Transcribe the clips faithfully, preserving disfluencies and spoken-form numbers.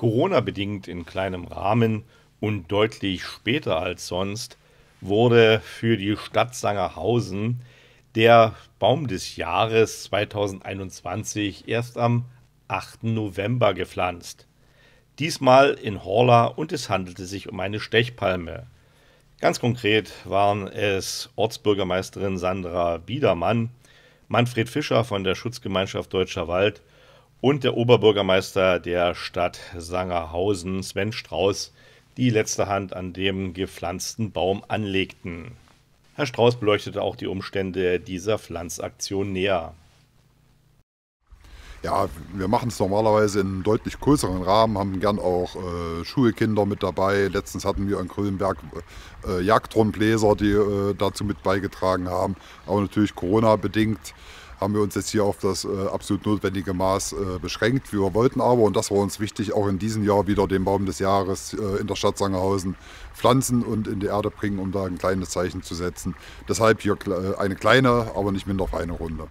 Corona-bedingt in kleinem Rahmen und deutlich später als sonst wurde für die Stadt Sangerhausen der Baum des Jahres zweitausendeinundzwanzig erst am achten November gepflanzt. Diesmal in Horla und es handelte sich um eine Stechpalme. Ganz konkret waren es Ortsbürgermeisterin Sandra Biedermann, Manfred Fischer von der Schutzgemeinschaft Deutscher Wald und der Oberbürgermeister der Stadt Sangerhausen, Sven Strauß, die letzte Hand an dem gepflanzten Baum anlegten. Herr Strauß beleuchtete auch die Umstände dieser Pflanzaktion näher. Ja, wir machen es normalerweise in einem deutlich größeren Rahmen, haben gern auch äh, Schulkinder mit dabei. Letztens hatten wir in Grünberg äh, Jagdhornbläser, die äh, dazu mit beigetragen haben. Aber natürlich Corona-bedingt haben wir uns jetzt hier auf das äh, absolut notwendige Maß äh, beschränkt. Wir wollten aber, und das war uns wichtig, auch in diesem Jahr wieder den Baum des Jahres äh, in der Stadt Sangerhausen pflanzen und in die Erde bringen, um da ein kleines Zeichen zu setzen. Deshalb hier äh, eine kleine, aber nicht minder feine Runde.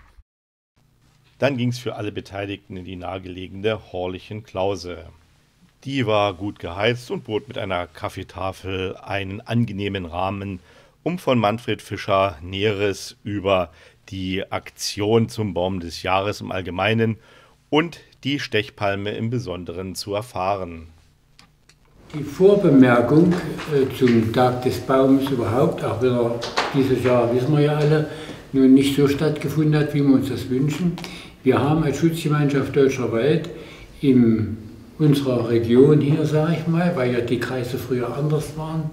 Dann ging es für alle Beteiligten in die nahegelegene Horlichen Klause. Die war gut geheizt und bot mit einer Kaffeetafel einen angenehmen Rahmen, um von Manfred Fischer Näheres über die Aktion zum Baum des Jahres im Allgemeinen und die Stechpalme im Besonderen zu erfahren. Die Vorbemerkung äh, zum Tag des Baums überhaupt, auch wenn er dieses Jahr, wissen wir ja alle, nun nicht so stattgefunden hat, wie wir uns das wünschen. Wir haben als Schutzgemeinschaft Deutscher Wald in unserer Region hier, sage ich mal, weil ja die Kreise früher anders waren,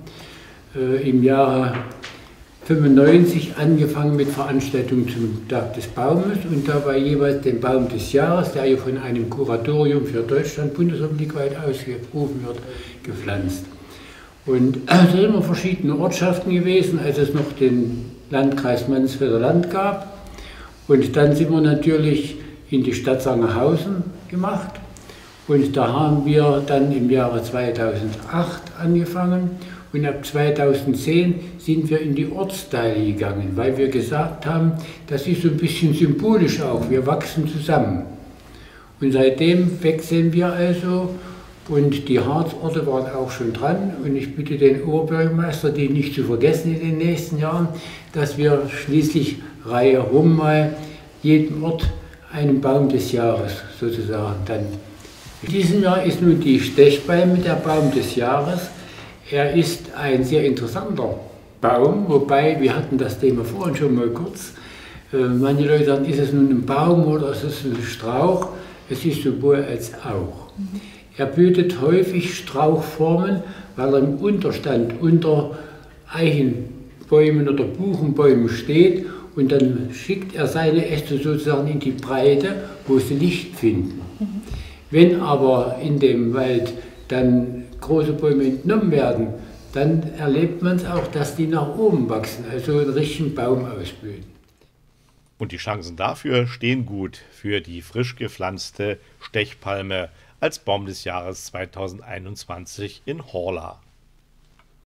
äh, im Jahre fünfundneunzig angefangen mit Veranstaltungen zum Tag des Baumes und dabei jeweils den Baum des Jahres, der hier von einem Kuratorium für Deutschland bundesrepublikweit ausgerufen wird, gepflanzt. Und es sind immer verschiedene Ortschaften gewesen, als es noch den Landkreis Mansfelder Land gab. Und dann sind wir natürlich in die Stadt Sangerhausen gemacht. Und da haben wir dann im Jahre zweitausendacht angefangen. Und ab zweitausendzehn sind wir in die Ortsteile gegangen, weil wir gesagt haben, das ist so ein bisschen symbolisch auch, wir wachsen zusammen. Und seitdem wechseln wir also und die Harzorte waren auch schon dran. Und ich bitte den Oberbürgermeister, die nicht zu vergessen in den nächsten Jahren, dass wir schließlich Reihe rum mal jedem Ort einen Baum des Jahres sozusagen dann. In diesem Jahr ist nun die Stechpalme der Baum des Jahres. Er ist ein sehr interessanter Baum, wobei, wir hatten das Thema vorhin schon mal kurz, äh, manche Leute sagen, ist es nun ein Baum oder ist es ein Strauch? Es ist sowohl als auch. Mhm. Er bildet häufig Strauchformen, weil er im Unterstand unter Eichenbäumen oder Buchenbäumen steht und dann schickt er seine Äste sozusagen in die Breite, wo sie Licht finden. Mhm. Wenn aber in dem Wald dann große Bäume entnommen werden, dann erlebt man es auch, dass die nach oben wachsen, also einen richtigen Baum ausbilden. Und die Chancen dafür stehen gut für die frisch gepflanzte Stechpalme als Baum des Jahres zweitausendeinundzwanzig in Horla.